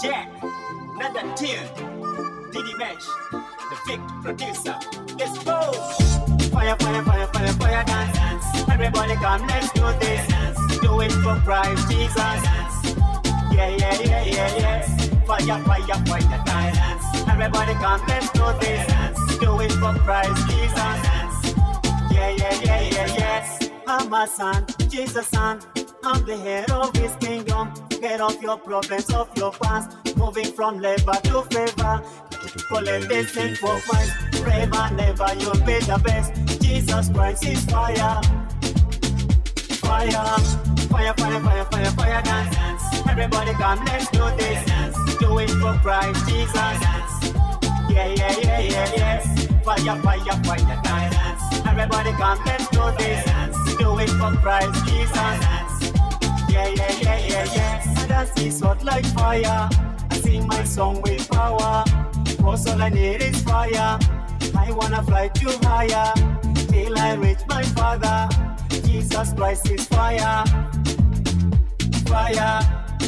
Yeah, another tune. Diddy Mesh, the big producer. Let's go. Fire, fire, fire, fire, fire dance. Everybody come, let's do this. Do it for Christ Jesus. Yeah, yeah, yeah, yeah, yeah. Fire, fire, fire dance. Everybody come, let's do this. Do it for Christ Jesus. Yeah, yeah, yeah, yeah, yes. I'm a son, Jesus' son. I'm the head of his kingdom. Get off your problems, off your past. Moving from labor to favor. Collect this thing for Christ. Forever, never, you'll be the best. Jesus Christ is fire. Fire. Fire, fire, fire, fire, fire dance. Everybody come, let's do this. Do it for Christ Jesus. Yeah, yeah, yeah, yeah, yes. Fire, fire, fire dance. Everybody come, let's do this. Do it for Christ Jesus. Yeah, yeah, yeah, yeah, yes. I dance is hot like fire. I sing my song with power. Cause all I need is fire. I wanna fly too higher till I reach my Father. Jesus Christ is fire. Fire.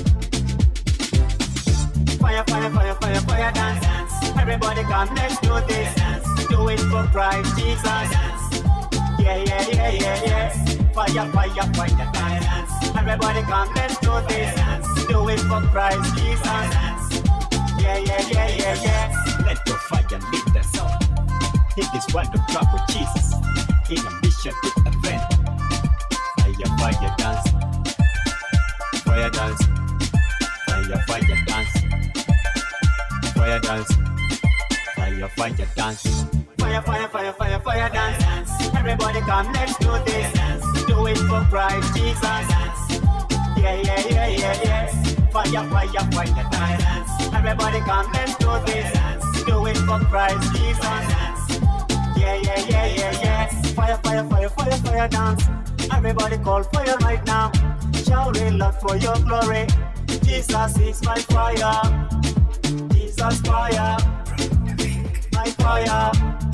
Fire, fire, fire, fire, fire dance. Everybody come, let's do this. Do it for Christ Jesus. Yeah, yeah, yeah, yeah, yes. Fire, fire, fire dance. Everybody come, let's do this. Do it for Christ Jesus. Yeah, yeah, yeah, yeah, yes. Let your fire lead the soul. It is one to drop with Jesus. In a mission with a friend. Fire, fire dance. Fire dance. Fire, fire dance. Fire dance. Fire, fire dance. Fire, fire, fire, fire, fire dance. Everybody come, let's do this. Do it for Christ Jesus. Yeah, yeah, yeah, yeah, yes. Fire, fire, fire dance. Everybody come, let's do this. Do it for Christ Jesus. Yeah, yeah, yeah, yeah, yes. Fire, fire, fire, fire, fire dance. Everybody call fire right now. Shout it loud for your glory. Jesus is my fire. Jesus fire. My fire.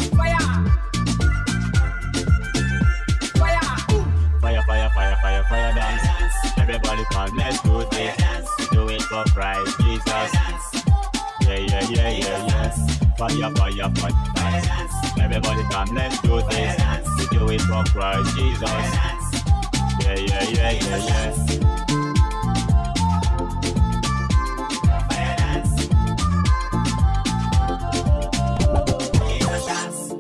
Fire, fire, fire, fire, fire dance. Everybody come, let's do this. Do it for Christ Jesus. Yeah, yeah, yeah, yeah, yes. Fire, fire, fire dance. Everybody come, let's do this. Do it for Christ Jesus. Yeah, yeah, yeah, yeah, yes. Fire dance. Jesus dance.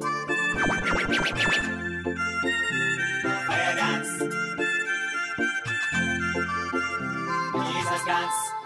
Fire dance. Jesus dance.